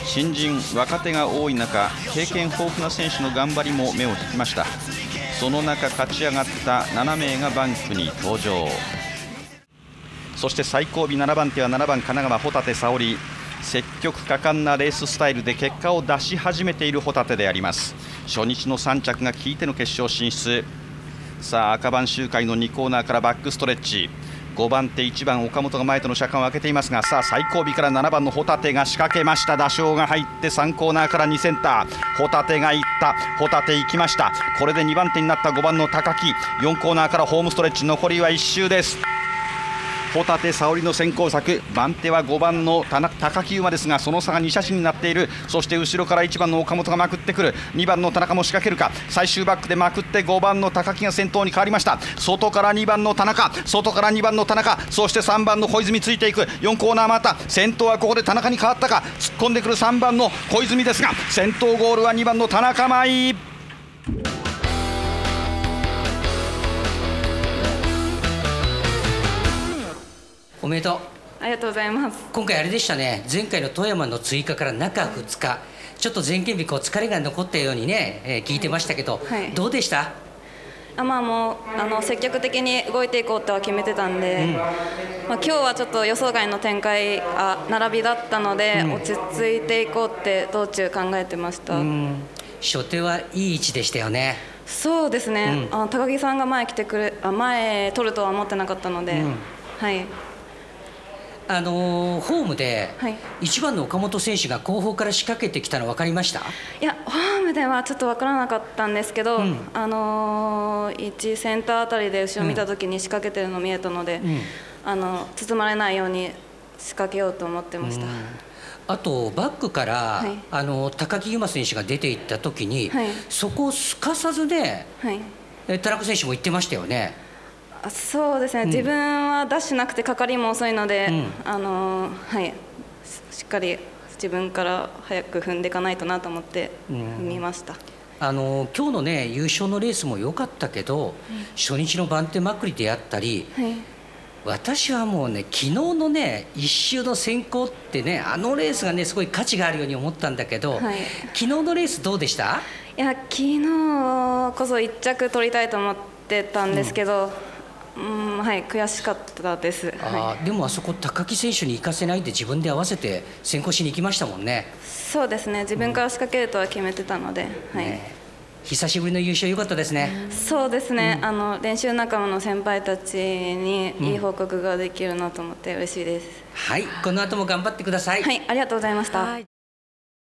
新人若手が多い中、経験豊富な選手の頑張りも目を引きました。その中勝ち上がった7名がバンクに登場。そして最後尾7番手は7番神奈川穂立沙織。積極果敢なレーススタイルで結果を出し始めている穂立であります。初日の3着が効いての決勝進出。さあ赤番周回の2コーナーからバックストレッチ。5番手1番岡本が前との車間を開けていますが、さあ最後尾から7番の穂立が仕掛けました。打賞が入って3コーナーから2センター。穂立が行った。穂立行きました。これで2番手になった5番の高木。4コーナーからホームストレッチ。残りは1周です。穂立沙織の先行策。番手は5番の高木馬ですが、その差が2車種になっている。そして後ろから1番の岡本がまくってくる。2番の田中も仕掛けるか。最終バックでまくって5番の高木が先頭に変わりました。外から2番の田中、外から2番の田中、そして3番の小泉ついていく。4コーナーまた先頭はここで田中に変わったか。突っ込んでくる3番の小泉ですが、先頭ゴールは2番の田中舞。 おめでとう。 ありがとうございます。 今回あれでしたね、前回の富山の追加から中2日、ちょっと前県日疲れが残ったようにね、聞いてましたけど、 はい、 どうでした？ もう積極的に動いていこうとは決めてたんで、今日はちょっと予想外の展開並びだったので、落ち着いていこうって道中考えてました。 初手はいい位置でしたよね。 そうですね、高木さんが前前取るとは思ってなかったので、はい。 ホームで1番の岡本選手が後方から仕掛けてきたの分かりました？いや、 ホームではちょっと分からなかったんですけど、1センターあたりで後ろ見た時に仕掛けてるの見えたので、包まれないように仕掛けようと思ってました。 あとバックから、高木馬選手が出ていった時に、そこをすかさずで、田中選手も言ってましたよね。 そうですね、自分はダッシュなくてかかりも遅いので、しっかり自分から早く踏んでいかないとなと思って踏みました。 今日のね優勝のレースも良かったけど、初日の番手まくりであったり、私はもうね昨日のね1周の先行ってね、レースがねすごい価値があるように思ったんだけど、昨日のレースどうでした？ いや、昨日こそ1着取りたいと思ってたんですけど、悔しかったです。 でもあそこ高木選手に行かせないで自分で合わせて先行しに行きましたもんね。 そうですね、自分から仕掛けるとは決めてたので、 久しぶりの優勝良かったですね。 そうですね、練習仲間の先輩たちにいい報告ができるなと思って嬉しいです。 はい、この後も頑張ってください。 はい、ありがとうございました。